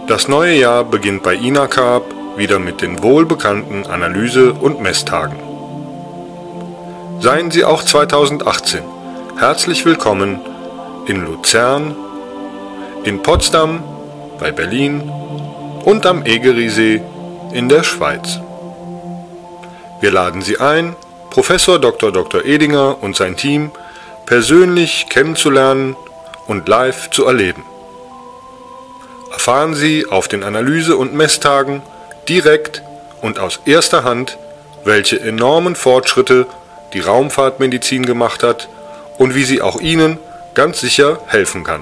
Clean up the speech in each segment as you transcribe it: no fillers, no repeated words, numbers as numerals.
Das neue Jahr beginnt bei INACARB wieder mit den wohlbekannten Analyse- und Messtagen. Seien Sie auch 2018 herzlich willkommen in Luzern, in Potsdam, bei Berlin und am Egeriesee in der Schweiz. Wir laden Sie ein, Professor Dr. Edinger und sein Team persönlich kennenzulernen und live zu erleben. Erfahren Sie auf den Analyse- und Messtagen direkt und aus erster Hand, welche enormen Fortschritte die Raumfahrtmedizin gemacht hat und wie sie auch Ihnen ganz sicher helfen kann.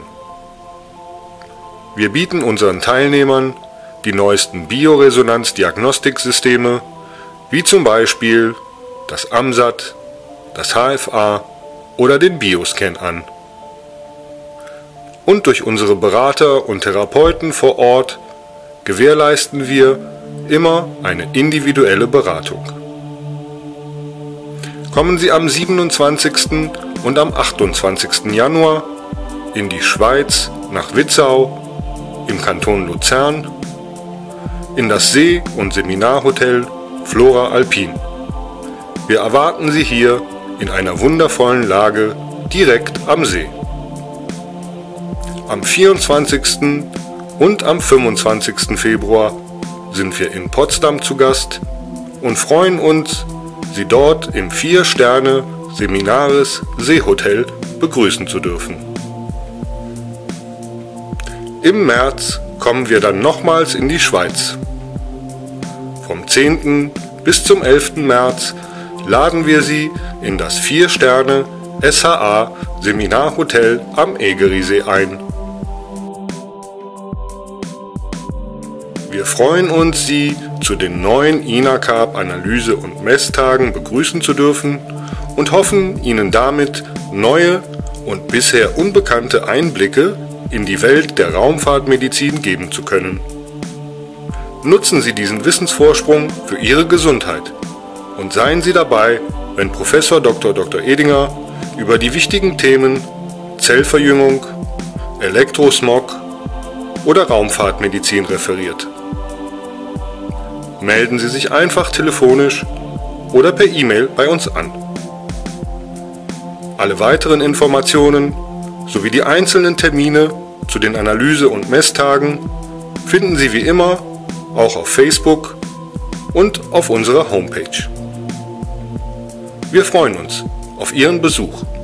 Wir bieten unseren Teilnehmern die neuesten Bioresonanzdiagnostiksysteme, wie zum Beispiel das AMSAT, das HFA oder den Bioscan an. Und durch unsere Berater und Therapeuten vor Ort gewährleisten wir immer eine individuelle Beratung. Kommen Sie am 27. und am 28. Januar in die Schweiz nach Witzau im Kanton Luzern in das See- und Seminarhotel Flora Alpin. Wir erwarten Sie hier in einer wundervollen Lage direkt am See. Am 24. und am 25. Februar sind wir in Potsdam zu Gast und freuen uns, Sie dort im 4-Sterne-Seminaris Seehotel begrüßen zu dürfen. Im März kommen wir dann nochmals in die Schweiz. Vom 10. bis zum 11. März laden wir Sie in das 4-Sterne-SHA-Seminarhotel am Egeriesee ein. Wir freuen uns, Sie zu den neuen INACARB Analyse- und Messtagen begrüßen zu dürfen und hoffen, Ihnen damit neue und bisher unbekannte Einblicke in die Welt der Raumfahrtmedizin geben zu können. Nutzen Sie diesen Wissensvorsprung für Ihre Gesundheit und seien Sie dabei, wenn Professor Dr. Edinger über die wichtigen Themen Zellverjüngung, Elektrosmog oder Raumfahrtmedizin referiert. Melden Sie sich einfach telefonisch oder per E-Mail bei uns an. Alle weiteren Informationen sowie die einzelnen Termine zu den Analyse- und Messtagen finden Sie wie immer auch auf Facebook und auf unserer Homepage. Wir freuen uns auf Ihren Besuch.